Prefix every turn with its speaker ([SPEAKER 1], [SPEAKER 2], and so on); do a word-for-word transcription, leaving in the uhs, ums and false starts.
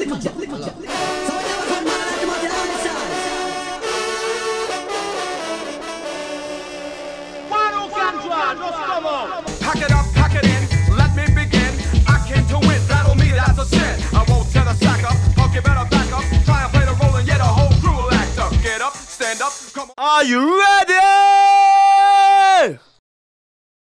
[SPEAKER 1] little jet, little jet. So when you come man, I come out the outside.
[SPEAKER 2] One who can draw, just come on.
[SPEAKER 3] Pack it up, pack it in, let me begin. I came to win, battle me, that's a sin. I won't set a sack up, punk, you better back up. Try and play the role and yet a whole crew will act up. Get up, stand up, come on.
[SPEAKER 2] Are you ready?